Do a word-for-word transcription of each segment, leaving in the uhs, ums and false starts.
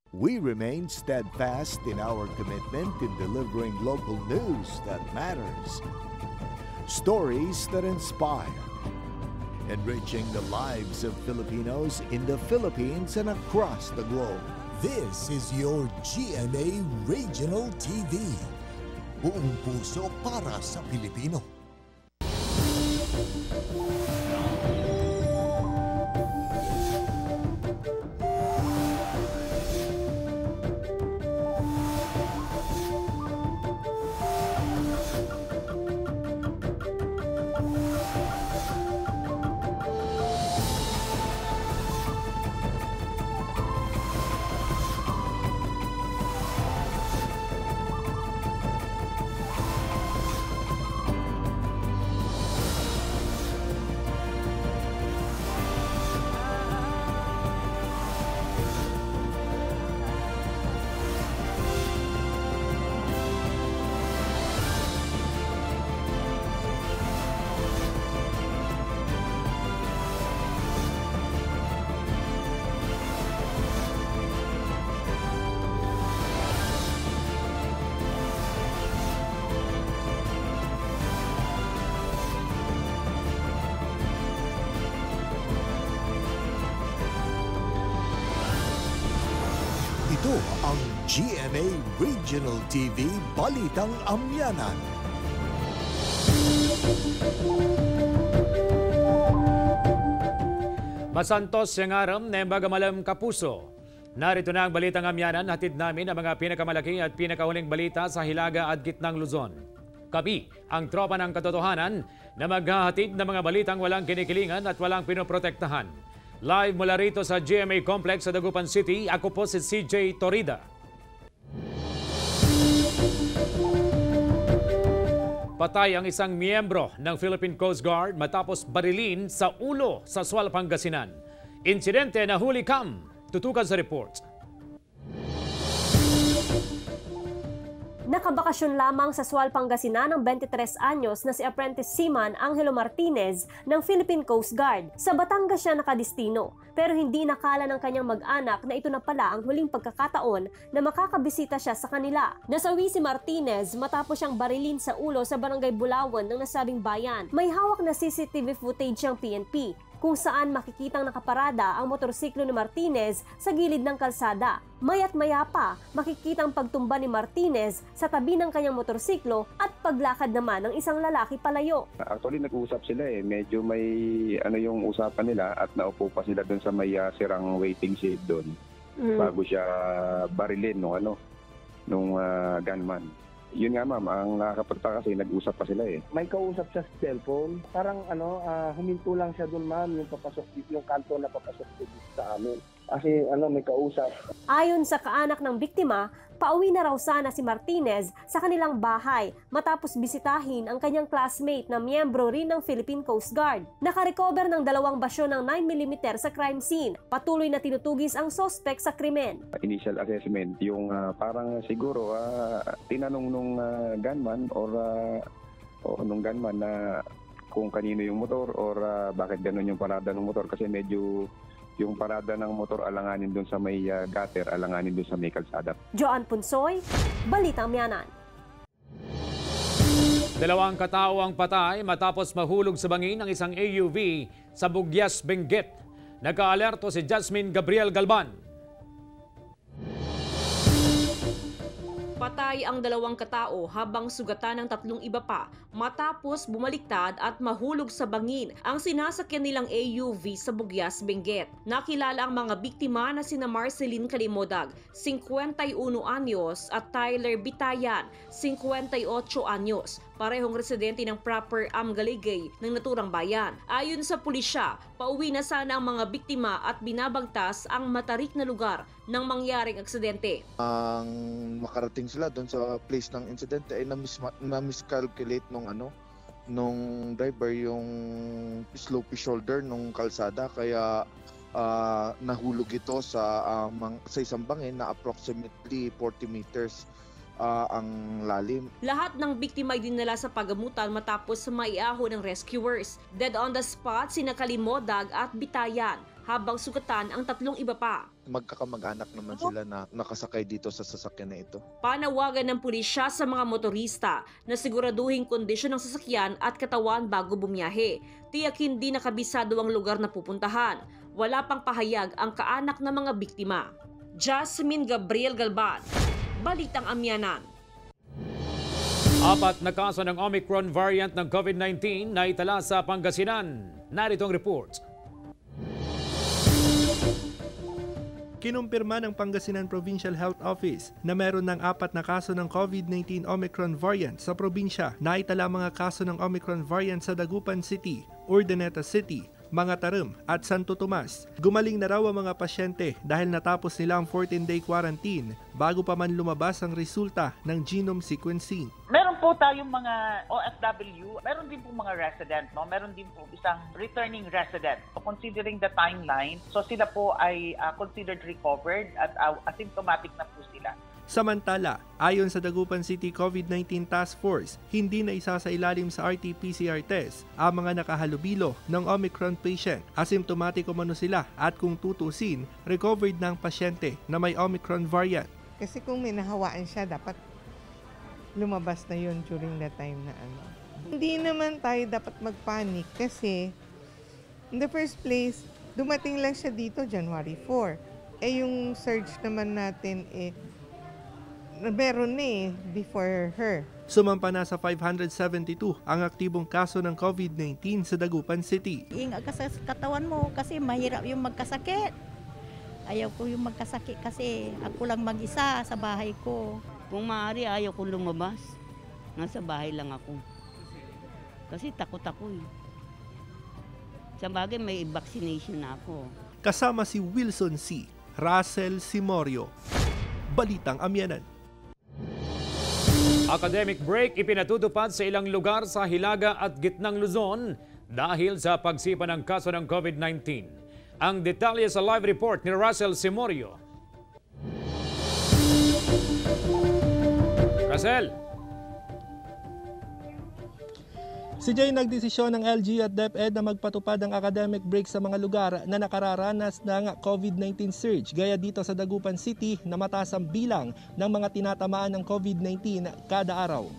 We remain steadfast in our commitment in delivering local news that matters, stories that inspire, enriching the lives of Filipinos in the Philippines and across the globe. This is your G M A Regional T V. Buong puso para sa Pilipino. Ito ang G M A Regional T V Balitang Amianan. Masantos yang aram na magamalam kapuso. Narito na ang Balitang Amianan, hatid namin ang mga pinakamalaki at pinakahuling balita sa Hilaga at Gitnang Luzon. Kami ang tropa ng katotohanan na maghahatid ng mga balitang walang kinikilingan at walang pinoprotektahan. Live mula rito sa G M A Complex sa Dagupan City, ako po si C J Torida. Patay ang isang miyembro ng Philippine Coast Guard matapos barilin sa ulo sa Sual, Pangasinan. Insidente na huli kam. Tutukan sa report. Nakabakasyon lamang sa Sual, Pangasinan ng twenty-tres anyos na si Apprentice Seaman Angelo Martinez ng Philippine Coast Guard. Sa Batangas siya nakadistino, pero hindi nakala ng kanyang mag-anak na ito na pala ang huling pagkakataon na makakabisita siya sa kanila. Nasawi si Martinez matapos siyang barilin sa ulo sa Barangay Bulawan ng nasabing bayan. May hawak na C C T V footage ang P N P kung saan makikitang nakaparada ang motorsiklo ni Martinez sa gilid ng kalsada. Maya't maya pa, makikitang pagtumba ni Martinez sa tabi ng kanyang motorsiklo at paglakad naman ng isang lalaki palayo. Actually, nag-uusap sila eh. Medyo may ano yung usapan nila at naupo pa sila doon sa may uh, sirang waiting shed doon mm. bago siya barilin nung ano, nung uh, gunman. Yun nga ma'am, ang nakakapagtaka kasi nag-usap pa sila eh. May kausap siya sa cellphone. Parang ano, uh, huminto lang siya doon ma'am, yung papasok, yung kanto na papasok dito sa amin. Kasi ano, may kausap. Ayon sa kaanak ng biktima, pauwi na raw sana si Martinez sa kanilang bahay matapos bisitahin ang kanyang classmate na miyembro rin ng Philippine Coast Guard. Nakarecover ng dalawang basyo ng nine millimeter sa crime scene. Patuloy na tinutugis ang suspect sa krimen. Initial assessment, yung uh, parang siguro uh, tinanong nung uh, gunman or uh, o nung gunman na kung kanino yung motor or uh, bakit ganun yung parada ng motor kasi medyo yung parada ng motor alanganin doon sa may uh, gutter, alanganin doon sa may kalsada. Joan Punsoy, Balitang Amianan. Dalawang katao ang patay matapos mahulog sa bangin ng isang A U V sa Bugyas, Benguet. Nagka-alerto si Jasmine Gabriel Galban. Patay ang dalawang katao habang sugatan ng tatlong iba pa matapos bumaliktad at mahulog sa bangin ang sinasakyan nilang A U V sa Bugyas, Benguet. Nakilala ang mga biktima na sina Marceline Kalimodag, fifty-one anyos at Tyler Bitayan, fifty-eight anyos. Parehong residente ng proper Amgaligay ng naturang bayan. Ayon sa pulisya, pauwi na sana ang mga biktima at binabagtas ang matarik na lugar ng mangyaring aksidente. Ang makarating sila doon sa place ng insidente ay na-miscalculate nung ano, nung driver yung slopey shoulder nung kalsada kaya uh, nahulog ito sa uh, mang, sa isang bangin na approximately forty meters uh, ang lalim. Lahat ng biktima ay dinala sa pagamutan matapos maiaho ng rescuers. Dead on the spot sina Kalimodag at Bitayan, habang sugatan ang tatlong iba pa. Magkakamag-anak naman sila na nakasakay dito sa sasakyan na ito. Panawagan ng pulisya sa mga motorista na siguraduhin kondisyon ng sasakyan at katawan bago bumiyahe. Tiyak hindi nakabisado ang lugar na pupuntahan. Wala pang pahayag ang kaanak ng mga biktima. Jasmine Gabriel Galban, Balitang Amianan. Apat na kaso ng Omicron variant ng COVID nineteen na itala sa Pangasinan. Narito ang report. Kinumpirma ng Pangasinan Provincial Health Office na meron ng apat na kaso ng COVID nineteen Omicron variant sa probinsya. Naitala mga kaso ng Omicron variant sa Dagupan City, Urdaneta City, Mangatarem at Santo Tomas. Gumaling na raw ang mga pasyente dahil natapos nila ang fourteen day quarantine bago pa man lumabas ang resulta ng genome sequencing. Meron po tayong mga O F W, meron din po mga resident, no? Meron din po isang returning resident. So considering the timeline, so sila po ay uh, considered recovered at uh, asymptomatic na po sila. Samantala, ayon sa Dagupan City COVID nineteen Task Force, hindi na isa sa ilalim sa R T P C R test ang mga nakahalubilo ng Omicron patient. Asymptomatic umano sila at kung tutusin, recovered ng pasyente na may Omicron variant. Kasi kung may nahawaan siya, dapat lumabas na yun during the time na ano. Hindi naman tayo dapat magpanik kasi in the first place, dumating lang siya dito January fourth. Eh yung surge naman natin eh, meron na eh, before her. Sumampa na sa five hundred seventy-two ang aktibong kaso ng COVID nineteen sa Dagupan City. Ingat ka sa katawan mo kasi mahirap yung magkasakit. Ayaw ko yung magkasakit kasi ako lang mag-isa sa bahay ko. Kung maaari, ayaw ko lumabas. Nasa bahay lang ako. Kasi takot ako eh. Sa bagay, may vaccination na ako. Kasama si Wilson C. Russell Simorio. Balitang Amianan. Academic break ipinatutupad sa ilang lugar sa Hilaga at Gitnang Luzon dahil sa pagsipa ng kaso ng COVID nineteen. Ang detalye sa live report ni Russell Simorio. Russell! Si Jay nagdesisyon ng L G U at DepEd na magpatupad ng academic break sa mga lugar na nakararanas ng COVID nineteen surge, gaya dito sa Dagupan City na mataas ang bilang ng mga tinatamaan ng COVID nineteen kada araw.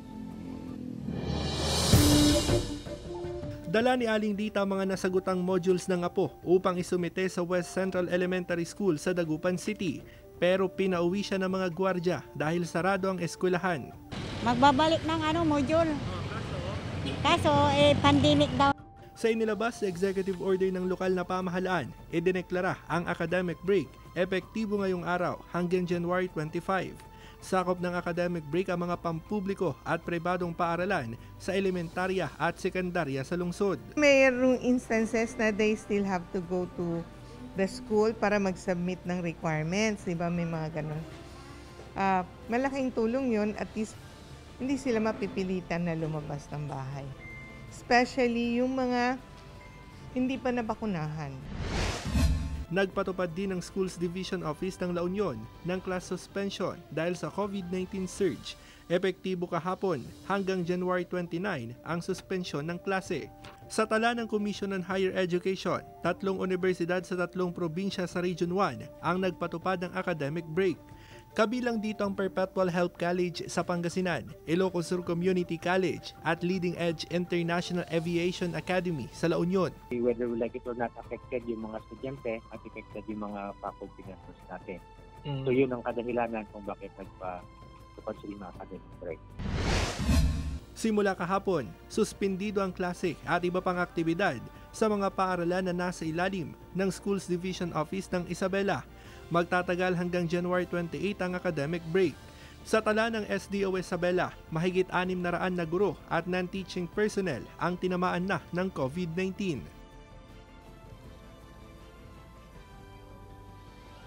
Dala ni Aling Dita mga nasagutang modules ng apo upang isumite sa West Central Elementary School sa Dagupan City, pero pinauwi siya ng mga gwardya dahil sarado ang eskwelahan. Magbabalik ng ano module. Kaso, eh, pandemic daw. Sa inilabas sa executive order ng lokal na pamahalaan, idineklara ang academic break, epektibo ngayong araw hanggang January twenty-fifth. Sakop ng academic break ang mga pampubliko at pribadong paaralan sa elementarya at sekundarya sa lungsod. Mayroong instances na they still have to go to the school para mag-submit ng requirements, di ba? May mga ganun. Uh, malaking tulong yun, at least hindi sila mapipilitan na lumabas ng bahay. Especially yung mga hindi pa nabakunahan. Nagpatupad din ng Schools Division Office ng La Union ng class suspension dahil sa COVID nineteen surge. Epektibo kahapon hanggang January twenty-ninth ang suspensyon ng klase. Sa tala ng Commission on Higher Education, tatlong universidad sa tatlong probinsya sa Region one ang nagpatupad ng academic break. Kabilang dito ang Perpetual Health College sa Pangasinan, Ilocos Sur Community College at Leading Edge International Aviation Academy sa La Union. Whether we like it or not, affected yung mga estudyante at affected yung mga faculty members natin. Mm. So yun ang kadahilanan kung bakit nagpa-tupad sila mga academic break. Simula kahapon, suspendido ang klase at iba pang aktibidad sa mga paaralan na nasa ilalim ng Schools Division Office ng Isabela. Magtatagal hanggang January twenty-eighth ang academic break. Sa tala ng S D O Isabela, mahigit anim na raan na guro at non-teaching personnel ang tinamaan na ng COVID nineteen.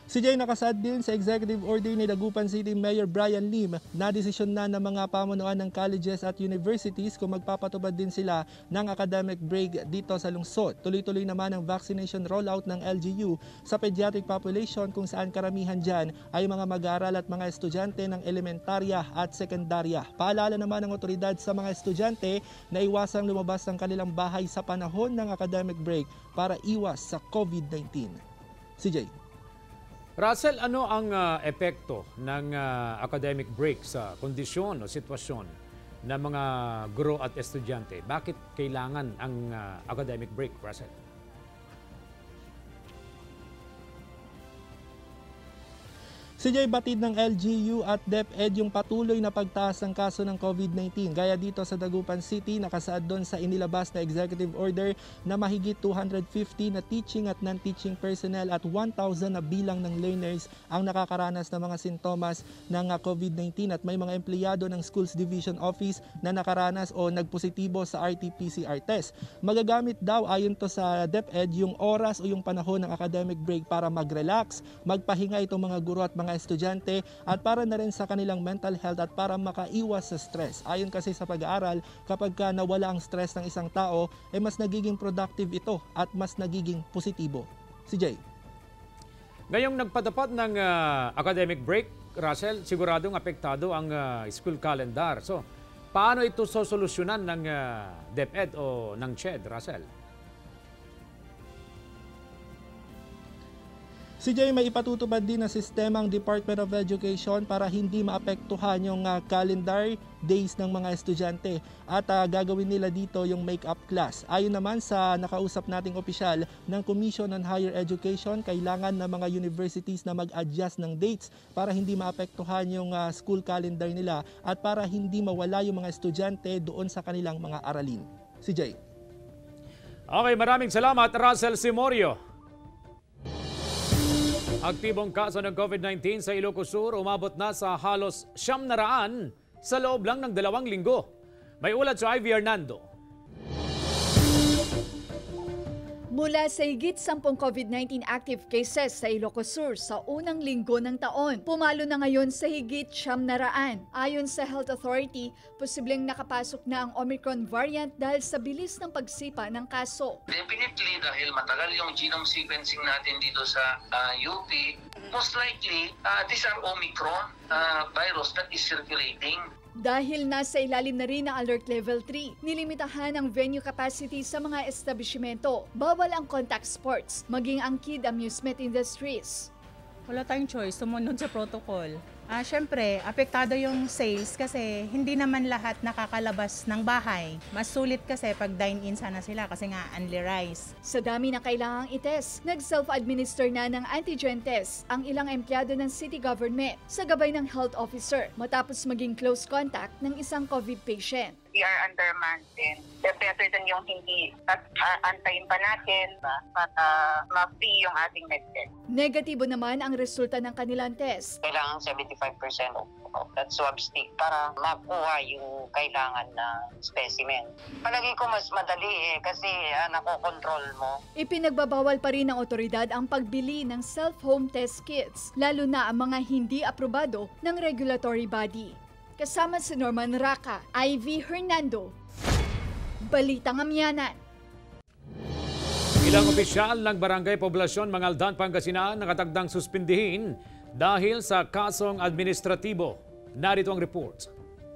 Si Jay nakasaad din sa executive order ni Dagupan City Mayor Brian Lim na desisyon na ng mga pamunuan ng colleges at universities kung magpapatupad din sila ng academic break dito sa lungsod. Tuloy-tuloy naman ang vaccination rollout ng L G U sa pediatric population kung saan karamihan dyan ay mga mag-aaral at mga estudyante ng elementarya at sekundarya. Paalala naman ng otoridad sa mga estudyante na iwasang lumabas ng kanilang bahay sa panahon ng academic break para iwas sa COVID nineteen. Si Jay. Russell, ano ang uh, epekto ng uh, academic break sa kondisyon o sitwasyon ng mga guro at estudyante? Bakit kailangan ang uh, academic break, Russell? Si Jay, batid ng L G U at DepEd yung patuloy na pagtaas ng kaso ng COVID nineteen. Gaya dito sa Dagupan City, nakasaad doon sa inilabas na executive order na mahigit two hundred fifty na teaching at non-teaching personnel at one thousand na bilang ng learners ang nakakaranas ng mga sintomas ng COVID nineteen at may mga empleyado ng Schools Division Office na nakaranas o nagpositibo sa R T P C R test. Magagamit daw ayon to sa DepEd yung oras o yung panahon ng academic break para mag-relax, magpahinga itong mga guro at mga estudyante at para na rin sa kanilang mental health at para makaiwas sa stress. Ayon kasi sa pag-aaral, kapag ka nawala ang stress ng isang tao, eh mas nagiging productive ito at mas nagiging positibo. Si Jay. Ngayong nagpatupad ng uh, academic break, Russell, siguradong apektado ang uh, school calendar. So, paano ito sosolusyonan ng uh, DepEd o ng C H E D, Russell? Si Jay, may ipatutupad din na sistema ang Department of Education para hindi maapektuhan yung uh, calendar days ng mga estudyante at uh, gagawin nila dito yung make-up class. Ayon naman sa nakausap nating opisyal ng Commission on Higher Education, kailangan ng mga universities na mag-adjust ng dates para hindi maapektuhan yung uh, school calendar nila at para hindi mawala yung mga estudyante doon sa kanilang mga aralin. Si Jay. Okay, maraming salamat, Russell Simorio. Aktibong kaso ng COVID nineteen sa Ilocos Sur umabot na sa halos siyam na raan sa loob lang ng dalawang linggo. May ulat sa Ivy Hernando. Mula sa higit sampung COVID nineteen active cases sa Ilocos Sur sa unang linggo ng taon, pumalo na ngayon sa higit siyam na raan. Ayon sa Health Authority, posibleng nakapasok na ang Omicron variant dahil sa bilis ng pagsipa ng kaso. Definitely dahil matagal yung genome sequencing natin dito sa uh, U P, most likely uh, these are Omicron uh, virus that is circulating. Dahil nasa ilalim na rin ng Alert Level three, nilimitahan ang venue capacity sa mga establishmento. Bawal ang contact sports, maging ang kid amusement industries. Wala tayong choice, sumunod sa protocol. Ah, syempre, apektado yung sales kasi hindi naman lahat nakakalabas ng bahay. Mas sulit kasi pag dine-in sana sila kasi nga only rice. Sa dami na kailangang ites, nag-self-administer na ng antigen test ang ilang empleyado ng city government sa gabay ng health officer matapos maging close contact ng isang COVID patient. We are undermanned din. Better than yung hindi at uh, antayin pa natin at uh, ma-free yung ating medtech. Negatibo naman ang resulta ng kanilang test. Kailangan seventy-five percent of, of that swab stick para makuha yung kailangan na specimen. Palagi ko mas madali eh kasi uh, nakokontrol mo. Ipinagbabawal pa rin ng otoridad ang pagbili ng self-home test kits, lalo na ang mga hindi aprobado ng regulatory body. Kasama si Norman Raka, Ivy Hernando, Balitang Amianan. Ilang opisyal ng Barangay Poblasyon Mangaldan, Pangasinan nakatagdang suspindihin dahil sa kasong administratibo. Narito ang report.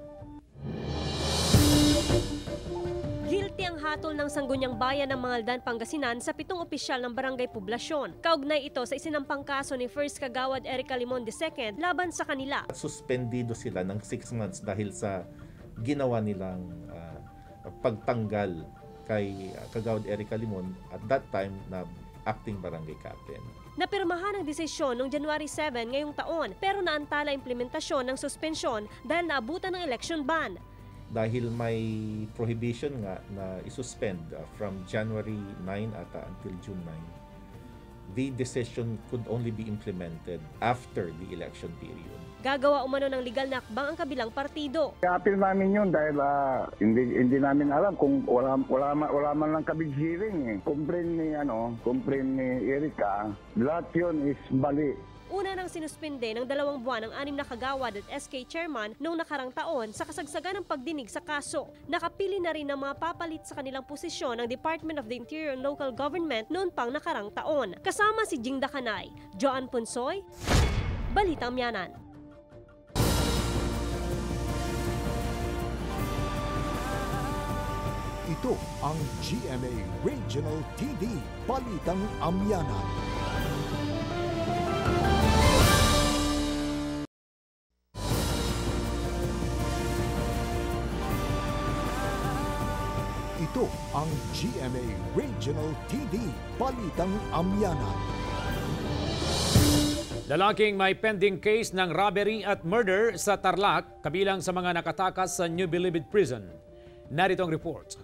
Guilty ang hatol ng Sangguniang Bayan ng Mangaldan, Pangasinan sa pitong opisyal ng Barangay Poblasyon. Kaugnay ito sa isinampang kaso ni First Kagawad Erica Limon the second laban sa kanila. Suspendido sila ng six months dahil sa ginawa nilang uh, pagtanggal kay Kagawad Erica Limon at that time na acting barangay captain. Napirmahan ang desisyon noong January seven ngayong taon pero naantala implementasyon ng suspensyon dahil naabutan ng election ban. Dahil may prohibition nga na isuspend uh, from January ninth at uh, until June ninth, the decision could only be implemented after the election period. Gagawa umano ng legal na akbang ang kabilang partido. I-appeal namin yun dahil uh, hindi hindi namin alam kung wala wala man, wala man lang kabig hearing eh. Complain ni ano, complain ni Erica, lahat yun is bali. Una nang sinuspinde ng dalawang buwan ang anim na kagawad at S K chairman noong nakarang taon sa kasagsagan ng pagdinig sa kaso. Nakapili na rin ng mga papalit sa kanilang posisyon ng Department of the Interior and Local Government noon pang nakarang taon. Kasama si Jing Dakanay, Joan Punsoy, Balitang Amianan. Ito ang G M A Regional T V, Balitang Amianan. Ito ang G M A Regional T V, Balitang Amianan. Lalaking may pending case ng robbery at murder sa Tarlac, kabilang sa mga nakatakas sa New Bilibid Prison. Narito ang report.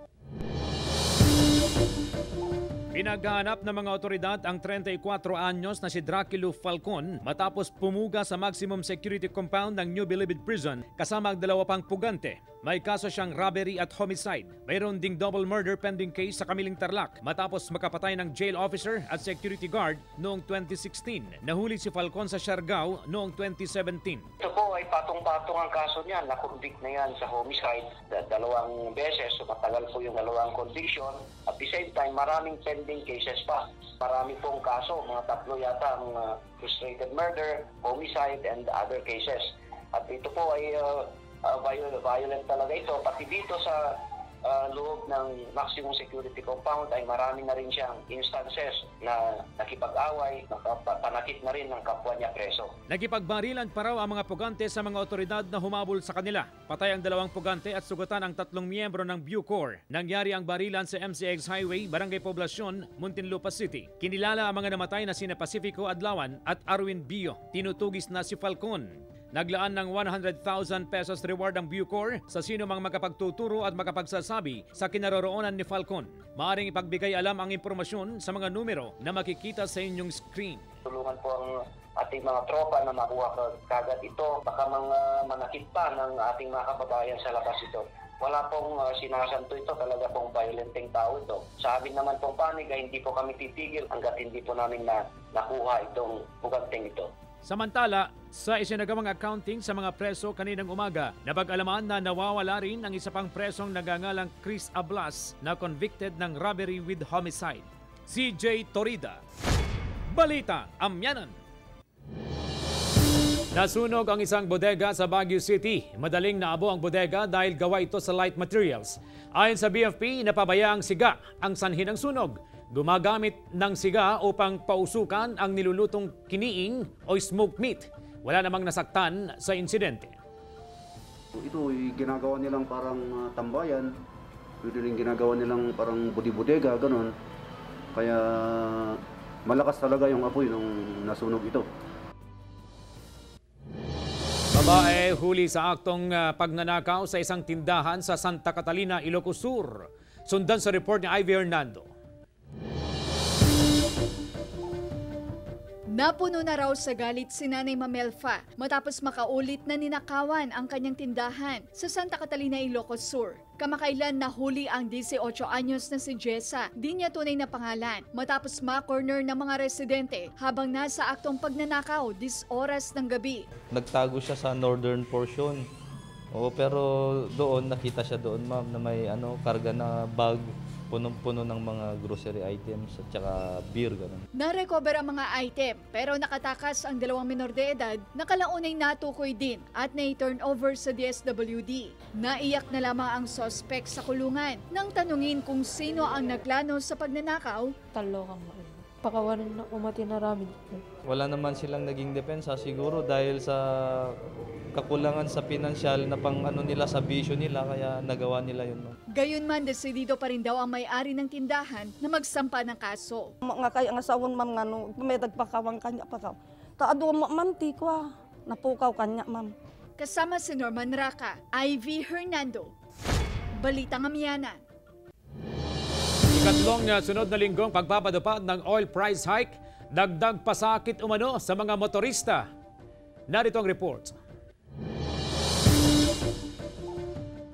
Pinaghahanap ng mga otoridad ang thirty-four anyos na si Draculu Falcon matapos pumuga sa maximum security compound ng New Bilibid Prison kasama ang dalawa pang pugante. May kaso siyang robbery at homicide. Mayroon ding double murder pending case sa Kamiling Tarlac matapos makapatay ng jail officer at security guard noong twenty sixteen. Nahuli si Falcon sa Siargao noong twenty seventeen. Ito po ay patong-patong ang kaso niyan. Na-convict na yan sa homicide dalawang beses. So matagal po yung dalawang conviction. At the same time, maraming pending cases pa. Marami pong kaso, mga tatlo yata ang uh, frustrated murder, homicide, and other cases. At ito po ay uh, uh, violent, violent talaga ito. Pati dito sa uh, loob ng maximum security compound ay marami na rin siyang instances na nakipag-away, panakit na rin ng kapwa niya preso. Nakipagbarilan pa raw ang mga pugante sa mga otoridad na humabol sa kanila. Patay ang dalawang pugante at sugatan ang tatlong miyembro ng Bucor. Nangyari ang barilan sa M C X Highway, Barangay Poblacion, Muntinlupa City. Kinilala ang mga namatay na sina Pacifico Adlawan at Arwin Bio. Tinutugis na si Falcon. Naglaan ng one hundred thousand pesos reward ang Bucor sa sino mang makapagtuturo at makapagsasabi sa kinaroroonan ni Falcon. Maaring ipagbigay alam ang impormasyon sa mga numero na makikita sa inyong screen. Tulungan po ang ating mga tropa na makuha kagad ito. Baka mga manakit pa ng ating mga kababayan sa labas ito. Wala pong uh, sinasanto ito, talaga pong violenting tao ito. Sa amin naman pong panig ay hindi po kami titigil hanggat hindi po namin na nakuha itong buganteng ito. Samantala, sa isinagawang accounting sa mga preso kaninang umaga, napag-alaman na nawawala rin ang isa pang presong nagangalang Chris Ablas na convicted ng robbery with homicide. C J Torida, Balitang Amianan. Nasunog ang isang bodega sa Baguio City. Madaling naabo ang bodega dahil gawa ito sa light materials. Ayon sa B F P, napabaya ang siga ang sanhi ng sunog. Gumagamit ng siga upang pausukan ang nilulutong kiniing o smoked meat. Wala namang nasaktan sa insidente. Ito ay ginagawa nilang parang uh, tambayan. Pwede rin ginagawa nilang parang budi-bodega, gano'n. Kaya malakas talaga yung apoy nung nasunog ito. Babae huli sa aktong uh, pagnanakaw sa isang tindahan sa Santa Catalina, Ilocos Sur. Sundan sa report ni Ivy Hernando. Napuno na raw sa galit si Nanay Mamelfa matapos makaulit na ninakawan ang kanyang tindahan sa Santa Catalina, Ilocos Sur. Kamakailan nahuli ang eighteen anyos na si Jessa, di niya tunay na pangalan, matapos ma-corner ng mga residente habang nasa aktong pagnanakaw dis oras ng gabi. Nagtago siya sa northern portion. Oo, pero doon nakita siya doon, ma'am, na may ano, karga na bag, punong-puno ng mga grocery items at saka beer, gano'n. Na-recover ang mga item pero nakatakas ang dalawang minor de edad na kalaunay natukoy din at na-turn over sa D S W D. Naiyak na lamang ang suspect sa kulungan nang tanungin kung sino ang naglano sa pagnanakaw. Talo ka mo. Pakawalan na umati na ramin. Wala naman silang naging depensa siguro dahil sa kakulangan sa pinansyal na pang ano nila sa bisyo nila kaya nagawa nila yun. Gayunman, desidido pa rin daw ang may-ari ng tindahan na magsampa ng kaso. Nga kaya ang asawon ma'am nga no, pumedag pa kawang kanya pa kaw. Taado mo manti ko napukaw kanya ma'am. Kasama si Norman Raka, Ivy Hernando, Balitang Amianan. Ikatlong uh, sunod na linggong pagpapadupad ng oil price hike, dagdag pasakit umano sa mga motorista. Narito ang report.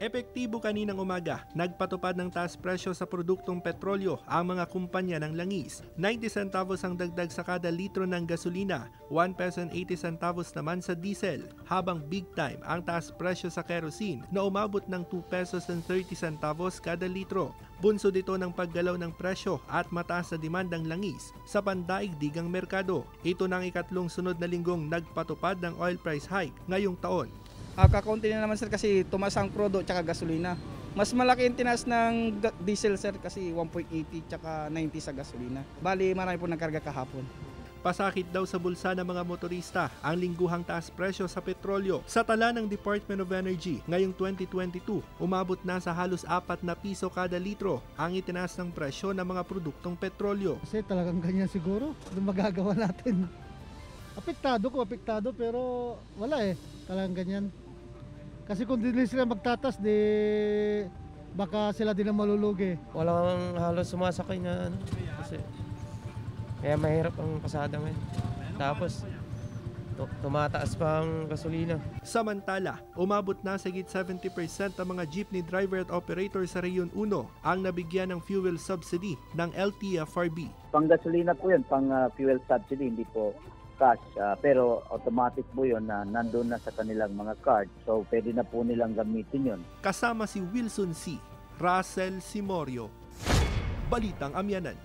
Epektibo kaninang umaga, nagpatupad ng taas presyo sa produktong petrolyo ang mga kumpanya ng langis. ninety centavos ang dagdag sa kada litro ng gasolina, one peso and eighty centavos naman sa diesel, habang big time ang taas presyo sa kerosene na umabot ng two pesos and thirty centavos kada litro. Bunso dito ng paggalaw ng presyo at mataas na demandang langis sa pandaigdigang merkado. Ito nang ikatlong sunod na linggong nagpatupad ng oil price hike ngayong taon. Uh, kakaunti na naman sir kasi tumaas ang crudo at gasolina. Mas malaki yung tinaas ng diesel sir kasi one point eighty at ninety sa gasolina. Bali marami po nagkarga kahapon. Pasakit daw sa bulsa ng mga motorista ang lingguhang taas presyo sa petrolyo. Sa tala ng Department of Energy, ngayong twenty twenty-two, umabot na sa halos apat na piso kada litro ang itinaas ng presyo ng mga produktong petrolyo. Kasi talagang ganyan siguro, ano magagawa natin? Apektado ko, apektado pero wala eh, talagang ganyan. Kasi kung di sila magtatas, di baka sila din ang malulugi. Walang halos sumasakay na ano, kasi kaya mahirap ang pasada ngayon. Tapos tumataas pa ang gasolina. Samantala, umabot na sa higit seventy percent ang mga jeepney driver at operator sa Rehiyon one ang nabigyan ng fuel subsidy ng L T F R B. Pang gasolina po yun, pang uh, fuel subsidy, hindi po cash, uh, pero automatic po yun na nandun na sa kanilang mga card. So pwede na po nilang gamitin yun. Kasama si Wilson C. Russell Simorio, Balitang Amianan.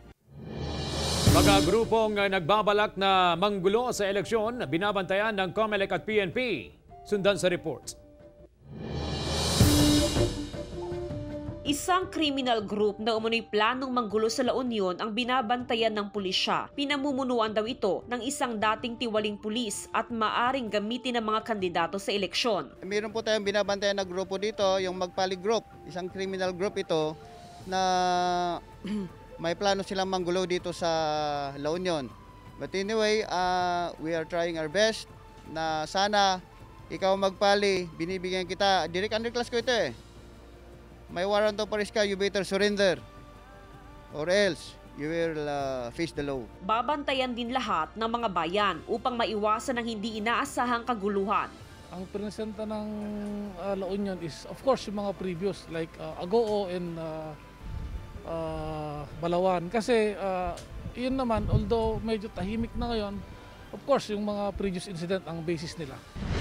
Mga grupong nagbabalak na manggulo sa eleksyon, binabantayan ng COMELEC at P N P. Sundan sa report. Isang criminal group na umunoy planong manggulo sa La Union ang binabantayan ng pulisya. Pinamumunuan daw ito ng isang dating tiwaling pulis at maaring gamitin ng mga kandidato sa eleksyon. Meron po tayong binabantayan na grupo dito, yung Magpali Group. Isang criminal group ito na may plano silang manggulo dito sa La Union. But anyway, uh, we are trying our best na sana ikaw Magpali, binibigyan kita. Direct underclass ko ito eh. May warrant of arrest ka, you better surrender or else you will uh, face the law. Babantayan din lahat ng mga bayan upang maiwasan ang hindi inaasahang kaguluhan. Ang presenta ng uh, La Union is of course yung mga previous like uh, Agoo and uh, uh, Balawan. Kasi uh, yun naman, although medyo tahimik na ngayon, of course yung mga previous incident ang basis nila.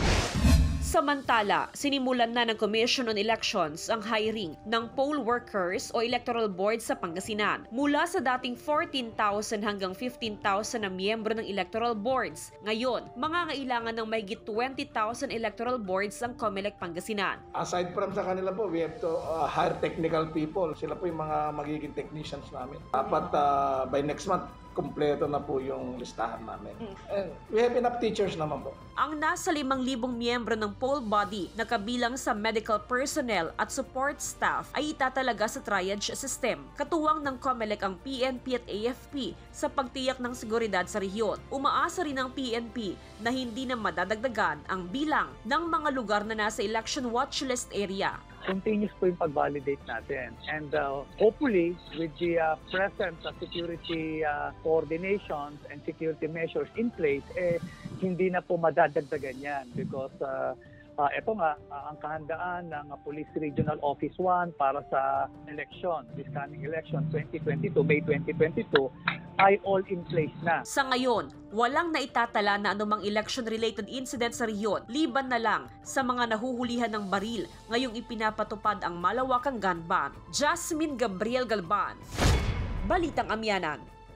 Samantala, sinimulan na ng Commission on Elections ang hiring ng poll workers o electoral board sa Pangasinan. Mula sa dating fourteen thousand hanggang fifteen thousand na miyembro ng electoral boards, ngayon, mangangailangan ng mahigit twenty thousand electoral boards ang COMELEC Pangasinan. Aside from sa kanila po, we have to uh, hire technical people. Sila po yung mga magiging technicians namin. Dapat uh, by next month, kompleto na po yung listahan namin. And we have enough teachers naman po. Ang nasa limang libong miyembro ng poll body na kabilang sa medical personnel at support staff ay itatalaga sa triage system. Katuwang ng COMELEC ang P N P at A F P sa pagtiyak ng seguridad sa rehiyon. Umaasa rin ang P N P na hindi na madadagdagan ang bilang ng mga lugar na nasa election watch list area. Continuous po yung pag-validate natin. And uh, hopefully, with the uh, present uh, security uh, coordinations and security measures in place, eh, hindi na po madadagdagan yan. Because uh, uh, ito nga, uh, ang kahandaan ng uh, Police Regional Office one para sa election, this coming election twenty twenty-two, May twenty twenty-two, ay all in place na. Sa ngayon, walang naitatala na anumang election-related incident sa rehiyon, liban na lang sa mga nahuhulihan ng baril ngayong ipinapatupad ang malawakang gun ban. Jasmine Gabriel Galban, Balitang Amianan.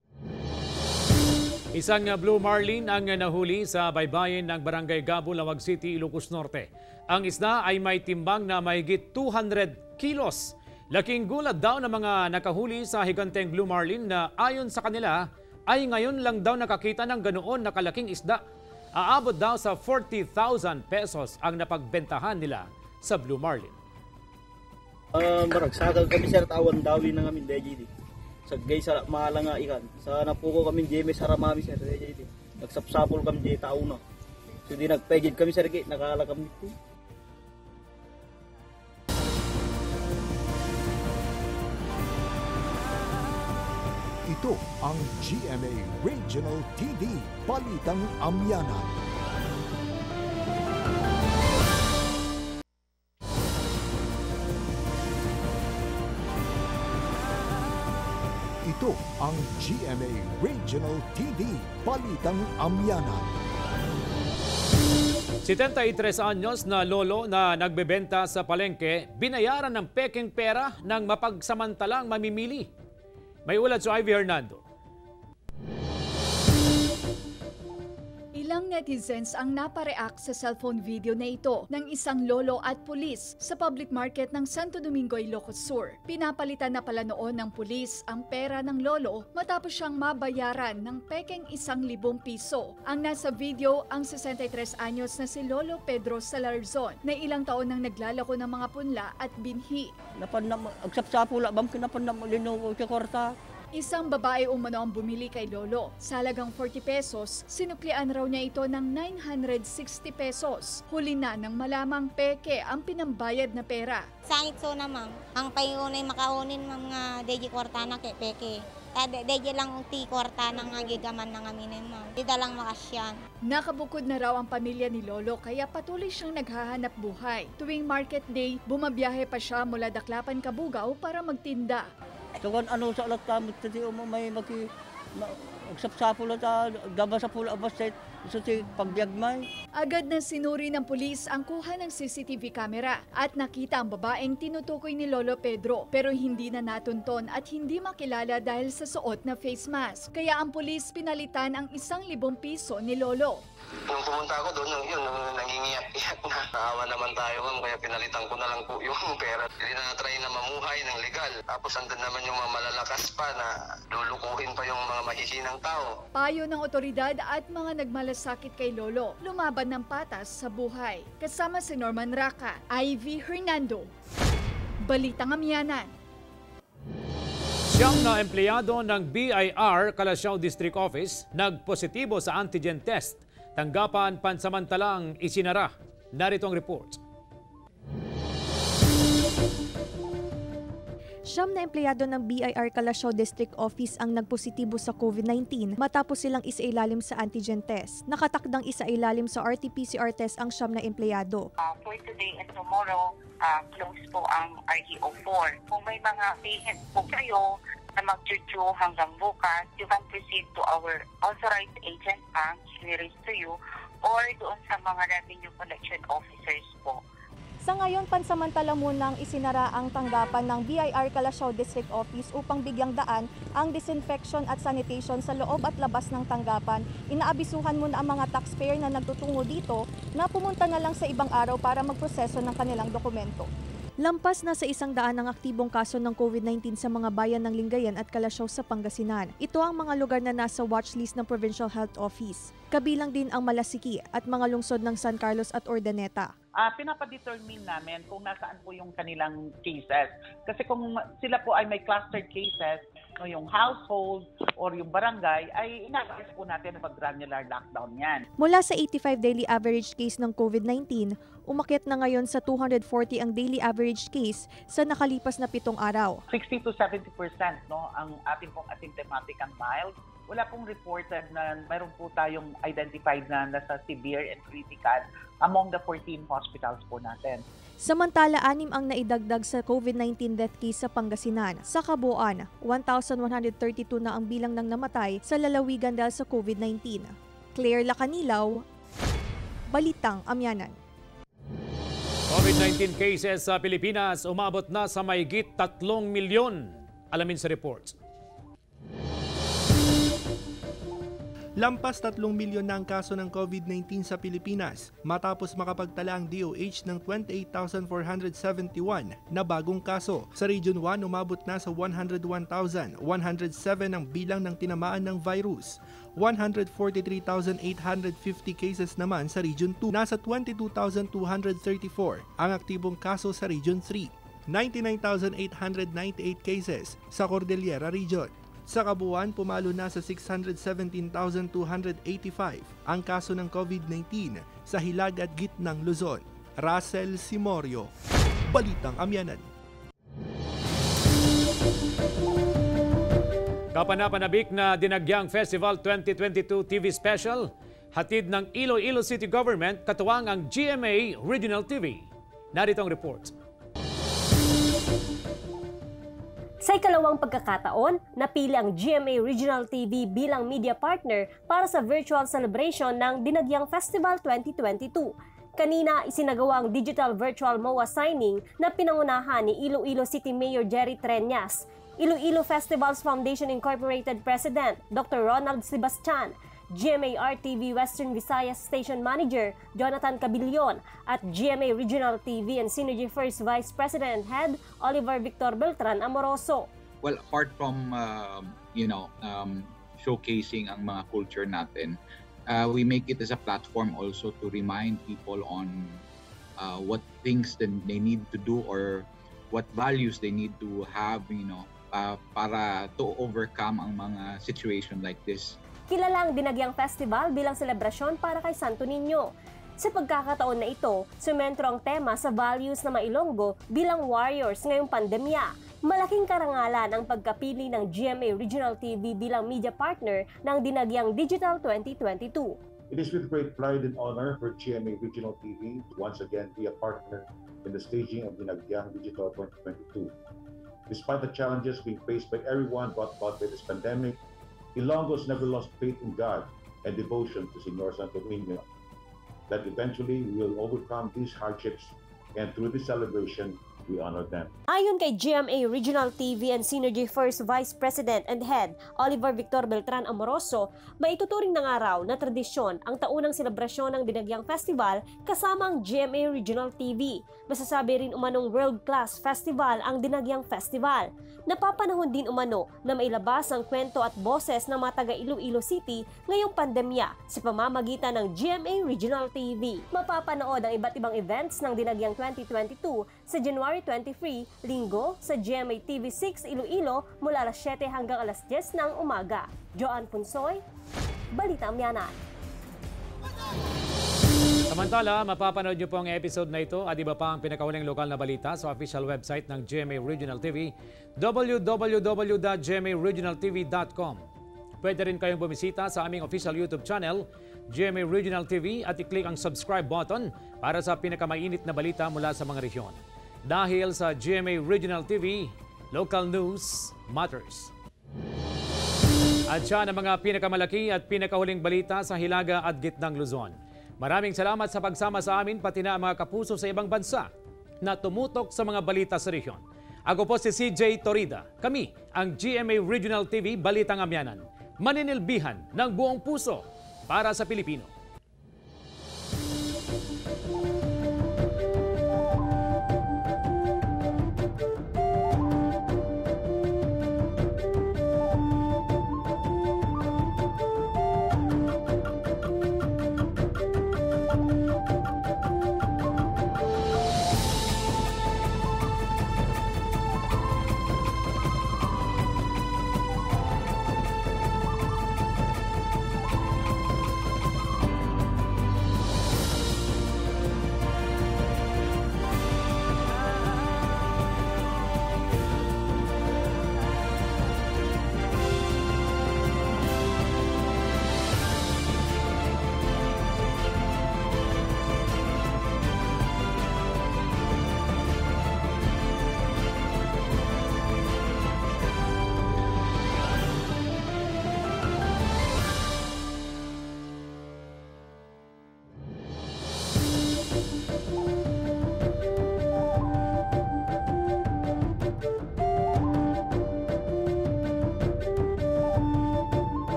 Isang Blue Marlin ang nahuli sa baybayin ng Barangay Gabo, Lawag City, Ilocos Norte. Ang isda ay may timbang na mahigit two hundred kilos. Laking gulat daw ng mga nakahuli sa higanteng Blue Marlin na ayon sa kanila ay ngayon lang daw nakakita ng ganoon na kalaking isda. Aabot daw sa forty thousand pesos ang napagbentahan nila sa Blue Marlin. Uh, Maragsagal kami sir, tawan dawin na kami D J D. Sa gay sa mahala nga ikan. Sa napuko kami J M S Haramami sir D J D. Nagsapsapol kami di tao na. So di nagpegid kami sir, nakala kami dito. Ito ang G M A Regional T V, Balitang Amianan. Ito ang G M A Regional T V, Balitang Amianan. setenta-tres anyos na lolo na nagbebenta sa palengke, binayaran ng peking pera ng mapagsamantalang mamimili. May ulat sa Ivy Hernando. Ilang netizens ang napareact sa cellphone video na ito ng isang lolo at pulis sa public market ng Santo Domingo, Ilocos Sur. Pinapalitan na pala noon ng pulis ang pera ng lolo matapos siyang mabayaran ng pekeng isang libong piso. Ang nasa video ang sesenta-tres anyos na si Lolo Pedro Salarzon na ilang taon nang naglalako ng mga punla at binhi. Napanam, agsapsapula bam kinapanam linuko sa korta. Isang babae umano ang bumili kay Lolo. Sa halagang forty pesos, sinuklian raw niya ito ng nine hundred sixty pesos. Huli na nang malamang peke ang pinambayad na pera. Sangit so na ma'am, ang payunay makaunin mga deji kwarta na kay peke. Deji lang uti kwarta ng agigaman ng aminin ma'am. Di dalang makasyan. Nakabukod na raw ang pamilya ni Lolo kaya patuloy siyang naghahanap buhay. Tuwing market day, bumabiyahe pa siya mula Daklapan, Kabugao para magtinda. So kung ano sa alat kamot sa tiyo mo may maki magsapsapula ta gaba sa pula abas sa so ti pagbiagmay. Agad na sinuri ng pulis ang kuha ng C C T V camera at nakita ang babaeng tinutukoy ni Lolo Pedro pero hindi na natunton at hindi makilala dahil sa suot na face mask. Kaya ang pulis pinalitan ang isang libong piso ni Lolo. Nung pumunta ako doon, yun, nangingiyak-iyak na. Naawa naman tayo, kaya pinalitan ko na lang po yung pera. Hindi na try na mamuhay ng legal. Tapos andun naman yung mga malalakas pa na lulukuhin pa yung mga mahihinang tao. Payo ng otoridad at mga nagmalasakit kay Lolo, lumaban ng patas sa buhay. Kasama si Norman Raca, Ivy Hernando, Balitang Amianan. Siyam na empleyado ng B I R Calasiao District Office nagpositibo sa antigen test. Tanggapan pansamantalang isinara. Narito ang report. Siyam na empleyado ng B I R Calasiao District Office ang nagpositibo sa COVID nineteen matapos silang isailalim sa antigen test. Nakatakdang isailalim sa R T P C R test ang siyam na empleyado. Uh, for today and tomorrow, uh, close po ang R T O four. Kung may mga patient po kayo na mag-chuchu hanggang bukas, you can proceed to our authorized agent bank, nearest to you, or doon sa mga revenue collection officers po. Sa ngayon, pansamantala munang isinara ang tanggapan ng B I R Calasiao District Office upang bigyang daan ang disinfection at sanitation sa loob at labas ng tanggapan. Inaabisuhan muna ang mga taxpayer na nagtutungo dito na pumunta na lang sa ibang araw para magproseso ng kanilang dokumento. Lampas na sa isang daan ang aktibong kaso ng COVID nineteen sa mga bayan ng Lingayen at Calasiao sa Pangasinan. Ito ang mga lugar na nasa watchlist ng Provincial Health Office. Kabilang din ang Malasiki at mga lungsod ng San Carlos at Ordaneta. Uh, pinapadetermine namin kung nasaan po yung kanilang cases. Kasi kung sila po ay may clustered cases, no, yung household or yung barangay, ay inagis po natin na mag-granular lockdown yan. Mula sa eighty-five daily average case ng COVID nineteen, umakyat na ngayon sa two hundred forty ang daily average case sa nakalipas na pitong araw. sixty to seventy percent no, ang ating pong asymptomatic and mild. Wala pong reported na mayroon po tayong identified na nasa severe and critical among the fourteen hospitals po natin. Samantala, anim ang naidagdag sa COVID nineteen death case sa Pangasinan. Sa kabuuan, one thousand one hundred thirty-two na ang bilang ng namatay sa lalawigan dahil sa COVID nineteen. Claire Lacanilaw, Balitang Amianan. COVID nineteen cases sa Pilipinas umabot na sa mahigit tatlong milyon. Alamin sa report. Lampas tatlong milyon na ang kaso ng COVID nineteen sa Pilipinas matapos makapagtala ang D O H ng twenty-eight thousand four hundred seventy-one na bagong kaso. Sa Region one, umabot na sa one hundred one thousand one hundred seven ang bilang ng tinamaan ng virus. one hundred forty-three thousand eight hundred fifty cases naman sa Region two. Nasa twenty-two thousand two hundred thirty-four ang aktibong kaso sa Region three. ninety-nine thousand eight hundred ninety-eight cases sa Cordillera Region. Sa kabuuan, pumalo na sa six hundred seventeen thousand two hundred eighty-five ang kaso ng COVID nineteen sa Hilag at Gitnang Luzon. Russell Simorio, Balitang Amianan. Kapanapanabik na Dinagyang Festival twenty twenty-two T V Special, hatid ng Iloilo City Government, katuwang ang G M A Regional T V. Narito ang report. Sa ikalawang pagkakataon, napili ang G M A Regional T V bilang media partner para sa virtual celebration ng Dinagyang Festival twenty twenty-two. Kanina, isinagawa ang digital virtual M O A signing na pinangunahan ni Iloilo City Mayor Jerry Treñas, Iloilo Festivals Foundation Incorporated President Doctor Ronald Sebastian, G M A R T V Western Visayas Station Manager Jonathan Cabillon at G M A Regional T V and Synergy First Vice President Head Oliver Victor Beltran Amoroso. Well, apart from uh, you know um, showcasing ang mga culture natin, uh, we make it as a platform also to remind people on uh, what things that they need to do or what values they need to have, you know, uh, para to overcome ang mga situation like this. Kilala ang Dinagyang Festival bilang selebrasyon para kay Santo Niño. Sa pagkakataon na ito, sumentro ang tema sa values na Mailonggo bilang warriors ngayong pandemya. Malaking karangalan ang pagkapili ng G M A Regional T V bilang media partner ng Dinagyang Digital twenty twenty-two. It is with great pride and honor for G M A Regional T V to once again be a partner in the staging of Dinagyang Digital twenty twenty-two. Despite the challenges being faced by everyone brought about by this pandemic, Ilonggos never lost faith in God and devotion to Señor Santo Niño. That eventually we will overcome these hardships, and through this celebration, we honor them. Ayon kay G M A Regional T V and Synergy First Vice President and Head Oliver Victor Beltran Amoroso, maituturing ng araw na tradisyon ang taunang selebrasyon ng Dinagyang Festival kasama ang G M A Regional T V. Masasabi rin umanong world-class festival ang Dinagyang Festival. Napapanahon din umano na mailabas ang kwento at boses ng mga taga Iloilo City ngayong pandemya sa pamamagitan ng G M A Regional T V. Mapapanood ang iba't ibang events ng Dinagyang twenty twenty-two sa January twenty-three, Linggo, sa G M A T V six Iloilo mula alas siyete hanggang alas diyes ng umaga. Joan Punsoy, Balitang Amianan. Samantala, mapapanood niyo po ang episode na ito at iba pa ang pinakahuling lokal na balita sa official website ng G M A Regional T V, w w w dot g m a regional t v dot com. Pwede rin kayong bumisita sa aming official YouTube channel, G M A Regional T V, at i-click ang subscribe button para sa pinakamainit na balita mula sa mga rehiyon. Dahil sa G M A Regional T V, local news matters. At siya ang mga pinakamalaki at pinakahuling balita sa Hilaga at Gitnang Luzon. Maraming salamat sa pagsama sa amin pati na mga kapuso sa ibang bansa na tumutok sa mga balita sa rehiyon. Ako po si C J Torida. Kami ang G M A Regional T V Balitang Amianan. Maninilbihan ng buong puso para sa Pilipino.